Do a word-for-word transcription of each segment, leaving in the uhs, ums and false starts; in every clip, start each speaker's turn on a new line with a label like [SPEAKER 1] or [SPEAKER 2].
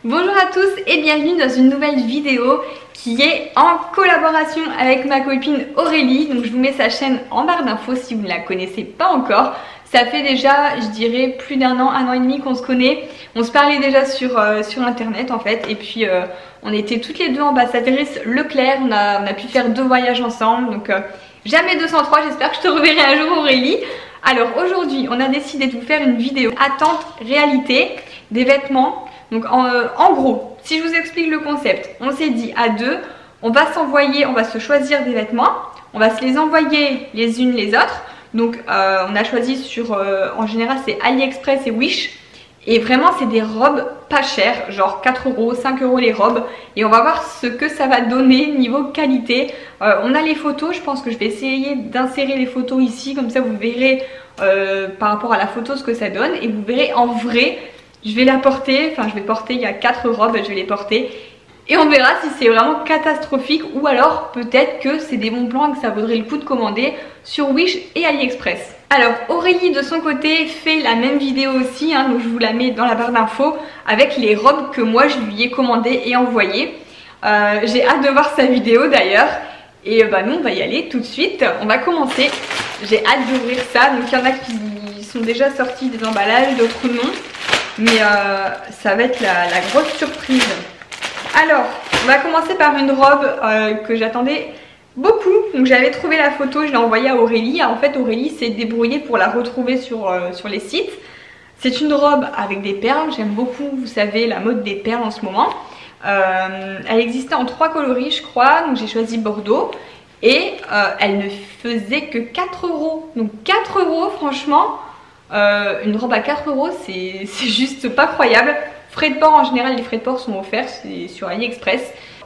[SPEAKER 1] Bonjour à tous et bienvenue dans une nouvelle vidéo qui est en collaboration avec ma copine Aurélie. Donc je vous mets sa chaîne en barre d'infos si vous ne la connaissez pas encore. Ça fait déjà, je dirais, plus d'un an, un an et demi qu'on se connaît. On se parlait déjà sur, euh, sur internet en fait. Et puis euh, on était toutes les deux ambassadrices Leclerc. On a, on a pu faire deux voyages ensemble. Donc euh, jamais deux cent trois, j'espère que je te reverrai un jour Aurélie. Alors aujourd'hui, on a décidé de vous faire une vidéo attente réalité des vêtements. Donc en, euh, en gros, si je vous explique le concept, on s'est dit à deux, on va s'envoyer, on va se choisir des vêtements, on va se les envoyer les unes les autres. Donc euh, on a choisi sur, euh, en général c'est AliExpress et Wish. Et vraiment c'est des robes pas chères, genre quatre euros, cinq euros les robes. Et on va voir ce que ça va donner niveau qualité. Euh, on a les photos, je pense que je vais essayer d'insérer les photos ici. Comme ça vous verrez euh, par rapport à la photo ce que ça donne. Et vous verrez en vrai. Je vais la porter, enfin je vais porter, il y a quatre robes, je vais les porter. Et on verra si c'est vraiment catastrophique ou alors peut-être que c'est des bons plans et que ça vaudrait le coup de commander sur Wish et AliExpress. Alors Aurélie de son côté fait la même vidéo aussi, hein, donc je vous la mets dans la barre d'infos avec les robes que moi je lui ai commandées et envoyées. Euh, J'ai hâte de voir sa vidéo d'ailleurs. Et bah nous on va y aller tout de suite, on va commencer. J'ai hâte d'ouvrir ça, donc il y en a qui sont déjà sortis des emballages, d'autres non. Mais euh, ça va être la, la grosse surprise. Alors, on va commencer par une robe euh, que j'attendais beaucoup. Donc j'avais trouvé la photo, je l'ai envoyée à Aurélie. En fait, Aurélie s'est débrouillée pour la retrouver sur, euh, sur les sites. C'est une robe avec des perles. J'aime beaucoup, vous savez, la mode des perles en ce moment. Euh, elle existait en trois coloris, je crois. Donc j'ai choisi Bordeaux. Et euh, elle ne faisait que quatre euros. Donc quatre euros, franchement... Euh, une robe à quatre euros, c'est juste pas croyable. Frais de port en général, les frais de port sont offerts, c'est sur AliExpress.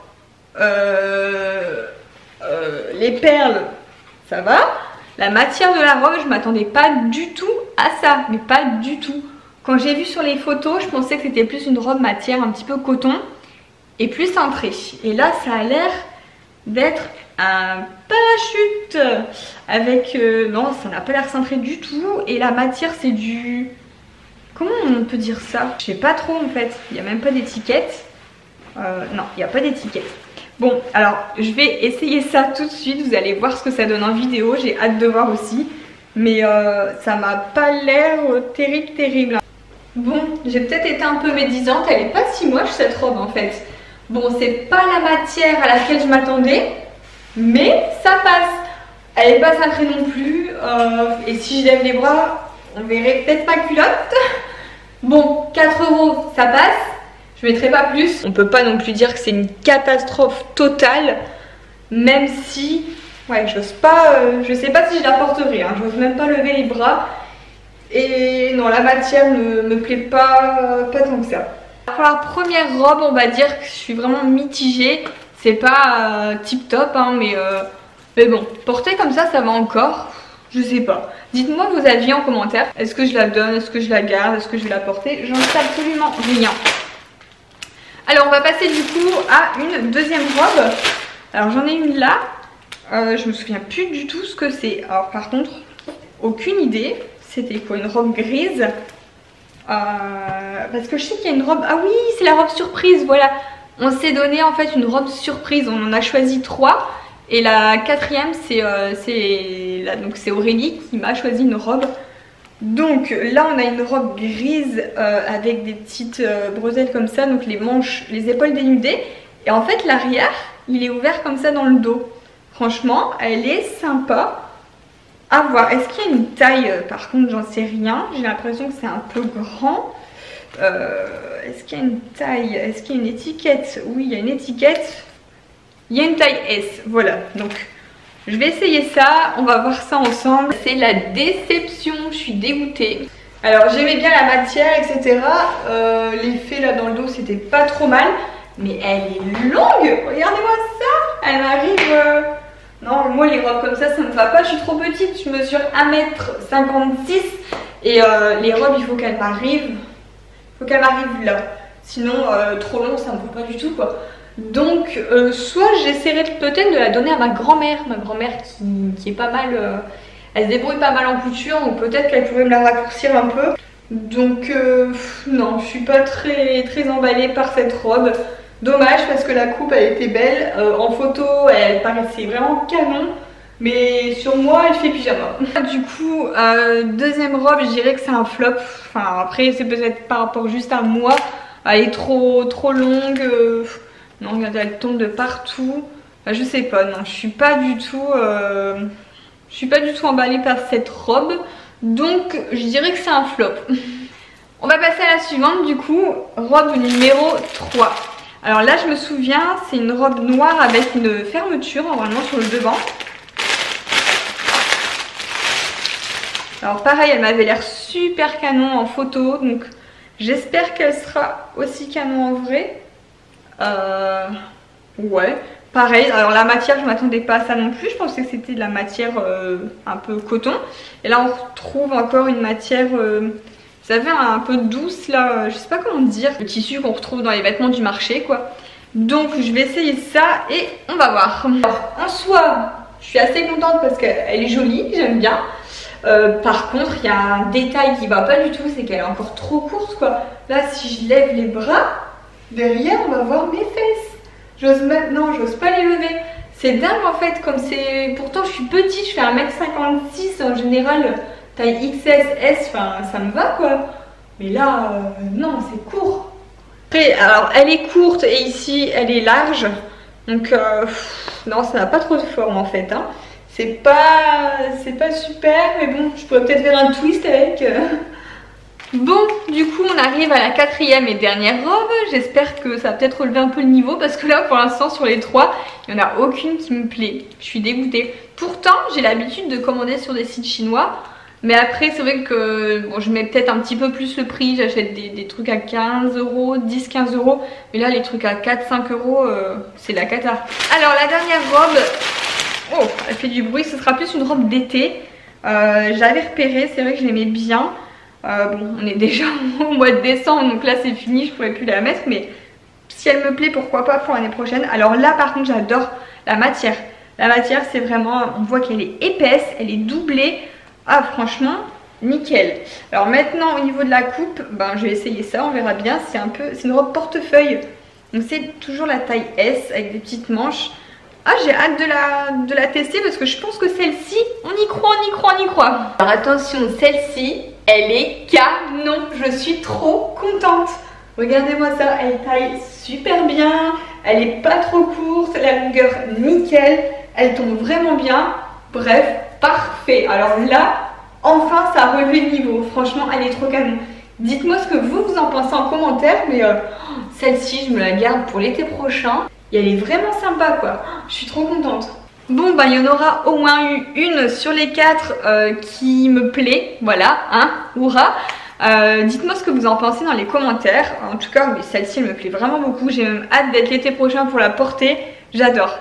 [SPEAKER 1] Euh, euh, les perles, ça va. La matière de la robe, je m'attendais pas du tout à ça, mais pas du tout. Quand j'ai vu sur les photos, je pensais que c'était plus une robe matière un petit peu coton et plus cintrée. Et là, ça a l'air d'être un parachute avec euh, non, ça n'a pas l'air cintré du tout. Et la matière c'est du, comment on peut dire ça, je sais pas trop en fait. Il n'y a même pas d'étiquette. euh, non, il n'y a pas d'étiquette. Bon, alors je vais essayer ça tout de suite. Vous allez voir ce que ça donne en vidéo. J'ai hâte de voir aussi. Mais euh, ça m'a pas l'air terrible terrible. Bon, j'ai peut-être été un peu médisante. Elle est pas si moche cette robe en fait. Bon, c'est pas la matière à laquelle je m'attendais, mais ça passe. Elle n'est pas cintrée non plus. Euh, et si je lève les bras, on verrait peut-être ma culotte. Bon, quatre euros, ça passe. Je ne mettrai pas plus. On peut pas non plus dire que c'est une catastrophe totale. Même si, ouais, j'ose pas, euh, je sais pas si je la porterai. Hein, j'ose même pas lever les bras. Et non, la matière ne me plaît pas, pas tant que ça. Pour la première robe, on va dire que je suis vraiment mitigée. C'est pas euh, tip top, hein, mais, euh, mais bon, porter comme ça, ça va encore. Je sais pas. Dites-moi vos avis en commentaire. Est-ce que je la donne? Est-ce que je la garde? Est-ce que je vais la porter? J'en sais absolument rien. Alors, on va passer du coup à une deuxième robe. Alors, j'en ai une là. Euh, je me souviens plus du tout ce que c'est. Alors, par contre, aucune idée. C'était quoi? Une robe grise? Euh, parce que je sais qu'il y a une robe, ah oui c'est la robe surprise, voilà, on s'est donné en fait une robe surprise, on en a choisi trois et la quatrième c'est euh, c'est Aurélie qui m'a choisi une robe. Donc là on a une robe grise euh, avec des petites euh, bretelles comme ça, donc les manches, les épaules dénudées et en fait l'arrière il est ouvert comme ça dans le dos. Franchement elle est sympa. À voir, est-ce qu'il y a une taille? Par contre j'en sais rien, j'ai l'impression que c'est un peu grand. euh, Est-ce qu'il y a une taille? Est-ce qu'il y a une étiquette? Oui, il y a une étiquette. Il y a une taille S, voilà. Donc je vais essayer ça, on va voir ça ensemble. C'est la déception, je suis dégoûtée. Alors j'aimais bien la matière, et cetera. Euh, L'effet là dans le dos c'était pas trop mal. Mais elle est longue, regardez-moi ça. Elle m'arrive... Euh... Non, moi les robes comme ça, ça me va pas, je suis trop petite, je mesure un mètre cinquante-six et euh, les robes il faut qu'elles m'arrivent, il faut qu'elles m'arrivent là, sinon euh, trop long ça me va pas du tout quoi. Donc euh, soit j'essaierai peut-être de la donner à ma grand-mère, ma grand-mère qui, qui est pas mal, euh, elle se débrouille pas mal en couture, donc peut-être qu'elle pourrait me la raccourcir un peu. Donc euh, non, je suis pas très, très emballée par cette robe. Dommage parce que la coupe elle était belle. Euh, en photo elle paraissait vraiment canon. Mais sur moi elle fait pyjama. Du coup euh, deuxième robe, je dirais que c'est un flop. Enfin après c'est peut-être par rapport juste à moi. Elle est trop, trop longue. Euh, non regardez, elle tombe de partout. Enfin, je sais pas, non je suis pas du tout euh, je suis pas du tout emballée par cette robe. Donc je dirais que c'est un flop. On va passer à la suivante du coup, robe numéro trois. Alors là je me souviens, c'est une robe noire avec une fermeture normalement sur le devant. Alors pareil, elle m'avait l'air super canon en photo, donc j'espère qu'elle sera aussi canon en vrai. Euh... Ouais, pareil, alors la matière je m'attendais pas à ça non plus, je pensais que c'était de la matière euh, un peu coton. Et là on retrouve encore une matière, euh, vous savez, un peu douce là, je sais pas comment dire, le tissu qu'on retrouve dans les vêtements du marché quoi. Donc je vais essayer ça et on va voir. Alors en soi, je suis assez contente parce qu'elle est jolie, j'aime bien. Euh, par contre, il y a un détail qui va pas du tout, c'est qu'elle est encore trop courte quoi. Là si je lève les bras, derrière on va voir mes fesses. J'ose maintenant, j'ose pas les lever. C'est dingue en fait, comme c'est... Pourtant je suis petite, je fais un mètre cinquante-six en général, taille X S, S, enfin ça me va quoi. Mais là, euh, non, c'est court. Après, alors elle est courte et ici elle est large. Donc euh, pff, non, ça n'a pas trop de forme en fait. Hein. C'est pas, c'est pas super, mais bon, je pourrais peut-être faire un twist avec... Euh... Bon, du coup on arrive à la quatrième et dernière robe. J'espère que ça va peut-être relever un peu le niveau parce que là pour l'instant sur les trois, il n'y en a aucune qui me plaît. Je suis dégoûtée. Pourtant j'ai l'habitude de commander sur des sites chinois. Mais après c'est vrai que bon, je mets peut-être un petit peu plus le prix. J'achète des, des trucs à quinze euros, dix quinze euros. Mais là les trucs à quatre cinq euros, euh, c'est la cata. Alors la dernière robe, oh elle fait du bruit, ce sera plus une robe d'été. euh, J'avais repéré, c'est vrai que je l'aimais bien. Euh, bon, on est déjà au mois de décembre, donc là c'est fini, je pourrais plus la mettre, mais si elle me plaît, pourquoi pas pour l'année prochaine. Alors là par contre j'adore la matière. La matière c'est vraiment, on voit qu'elle est épaisse, elle est doublée. Ah franchement, nickel. Alors maintenant au niveau de la coupe, ben, je vais essayer ça, on verra bien. C'est un peu, c'est une robe portefeuille, donc c'est toujours la taille S avec des petites manches. Ah j'ai hâte de la, de la tester parce que je pense que celle-ci, on y croit, on y croit, on y croit. Alors attention, celle-ci, elle est canon, je suis trop contente. Regardez-moi ça, elle taille super bien, elle est pas trop courte, la longueur nickel, elle tombe vraiment bien. Bref, parfait. Alors là, enfin ça a relevé le niveau, franchement elle est trop canon. Dites-moi ce que vous, vous en pensez en commentaire, mais euh, celle-ci je me la garde pour l'été prochain. Et elle est vraiment sympa quoi, je suis trop contente. Bon bah il y en aura au moins eu une sur les quatre euh, qui me plaît, voilà, hein, hurrah. euh, Dites-moi ce que vous en pensez dans les commentaires. En tout cas celle-ci elle me plaît vraiment beaucoup, j'ai même hâte d'être l'été prochain pour la porter, j'adore.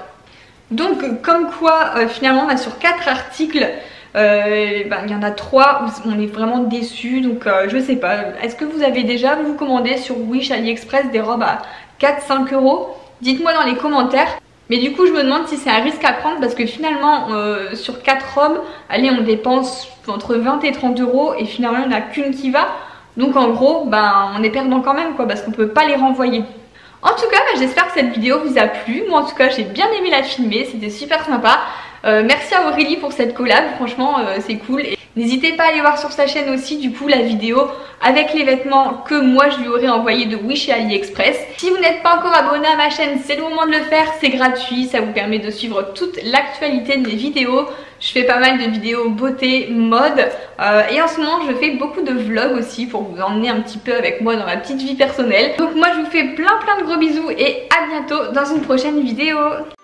[SPEAKER 1] Donc comme quoi euh, finalement on a sur quatre articles, euh, bah, il y en a trois où on est vraiment déçus. Donc euh, je sais pas, est-ce que vous avez déjà vous commandé sur Wish, AliExpress des robes à quatre cinq euros? Dites-moi dans les commentaires. Mais du coup je me demande si c'est un risque à prendre parce que finalement euh, sur quatre robes, allez on dépense entre vingt et trente euros et finalement il n'y en a qu'une qui va. Donc en gros ben, on est perdant quand même quoi parce qu'on peut pas les renvoyer. En tout cas bah, j'espère que cette vidéo vous a plu. Moi en tout cas j'ai bien aimé la filmer, c'était super sympa. euh, Merci à Aurélie pour cette collab, franchement euh, c'est cool. Et n'hésitez pas à aller voir sur sa chaîne aussi du coup la vidéo avec les vêtements que moi je lui aurais envoyé de Wish et AliExpress. Si vous n'êtes pas encore abonné à ma chaîne, c'est le moment de le faire, c'est gratuit, ça vous permet de suivre toute l'actualité de mes vidéos. Je fais pas mal de vidéos beauté, mode euh, et en ce moment je fais beaucoup de vlogs aussi pour vous emmener un petit peu avec moi dans ma petite vie personnelle. Donc moi je vous fais plein plein de gros bisous et à bientôt dans une prochaine vidéo.